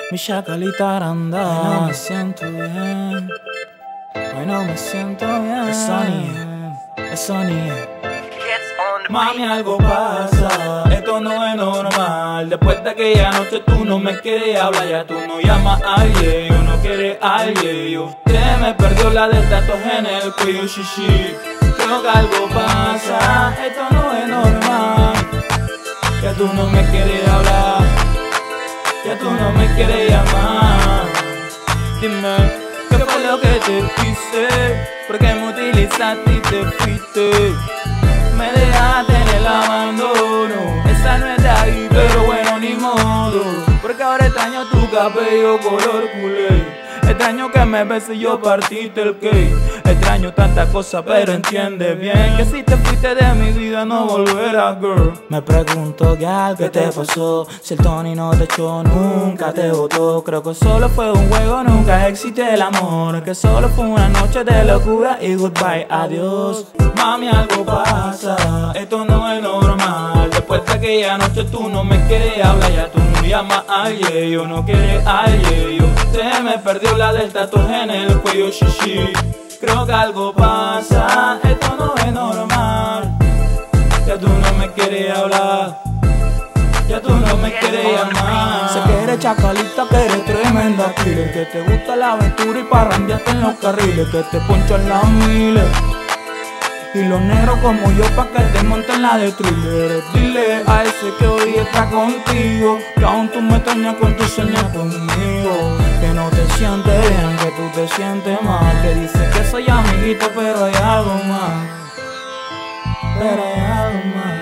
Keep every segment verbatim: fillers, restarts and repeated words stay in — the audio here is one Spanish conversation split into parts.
Mi chacalita agrandada. Hoy no me siento bien. Hoy no me siento bien. Es Sony, es Sony. Mami, algo pasa, esto no es normal. Después de aquella noche tú no me quieres hablar. Ya tú no llamas a alguien, yo no quieres a alguien. Y usted me perdió la del tatuaje en el cuello, shishi. Creo que algo pasa, esto no es normal. Ya tú no me quieres hablar, ya tú no me quieres llamar. Dime, ¿qué fue lo que te hice? ¿Por qué me utilizaste y te fuiste? Me dejaste en el abandono. Esa no es de ahí, pero bueno, ni modo. Porque ahora extraño tu cabello color culé. Extraño que me beses y yo partiste el cake. Extraño tantas cosas, pero entiende bien que si te fuiste de mi vida no volverás, girl. Me pregunto qué algo que te pasó. Si el Tony no te echó, nunca te botó. Creo que solo fue un juego, nunca existe el amor. Que solo fue una noche de locura y goodbye, adiós. Mami, algo pasa, esto no es normal. Después de aquella noche tú no me quieres hablar. Ya tú no llamas a alguien, yo no quieres a alguien. Yo usted me perdió la del tatuaje en el cuello, shishi. Creo que algo pasa, esto no es normal. Ya tú no me quieres hablar, ya tú no me quieres llamar. Sé que eres chacalita, que eres tremenda killer. Que te gusta la aventura y parrandearte en los carriles. Que te ponchan las miles y los negros como yo pa' que te monten la de thriller. Dile a ese que hoy está contigo que aún tú me extrañas con tus sueños conmigo. Que no te sientes bien, que tú te sientes mal. Que dices que soy amiguito pero hay algo más. Pero hay algo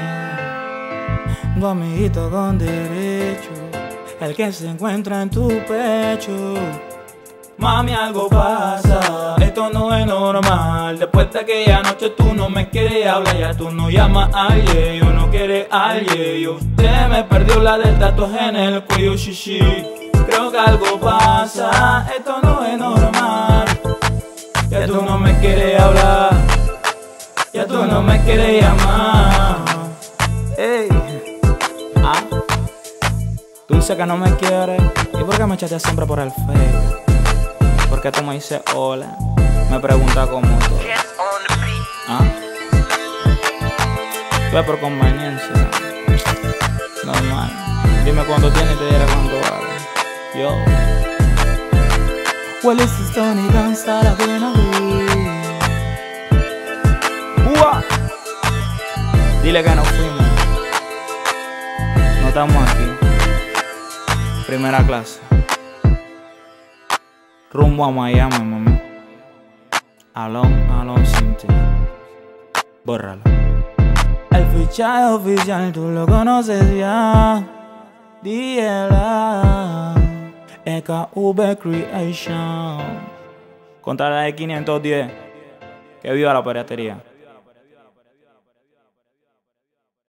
más. Tu amiguito con derecho, el que se encuentra en tu pecho. Mami, algo pasa, esto no es normal. Después de aquella noche tú no me quieres hablar. Ya tú no llamas a alguien, yo no quieres a alguien. Y usted me perdió la del tatuaje en el cuello, shishi. Creo que algo pasa, esto no es normal. Ya tú no me quieres hablar, ya tú no me quieres llamar. Ey, ah, tú dices que no me quieres. ¿Y por qué me echaste siempre por el Facebook? Porque tú me dices hola, me preguntas cómo todo. ¿Ah? Tú es por conveniencia, normal. Dime cuándo tienes y te diré cuándo hagas. Yo. Well, it's the Tony González de Ua. Dile que nos fuimos, no estamos aquí. Primera clase, rumbo a Miami, mami. Alon, alon sin ti. Bórralo. El fichaje oficial tú lo conoces ya. D L A E K V Creation. Contra la de quinientos diez. Que viva la piratería.